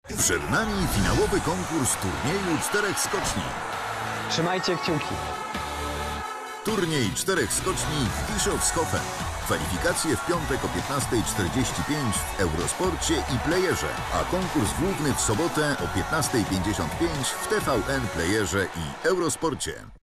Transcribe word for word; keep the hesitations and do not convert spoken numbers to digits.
Przed nami finałowy konkurs turnieju czterech skoczni. Trzymajcie kciuki. Turniej czterech skoczni w Bischofshofen. Kwalifikacje w piątek o piętnastej czterdzieści pięć w Eurosporcie i Playerze, a konkurs główny w sobotę o piętnastej pięćdziesiąt pięć w T V N Playerze i Eurosporcie.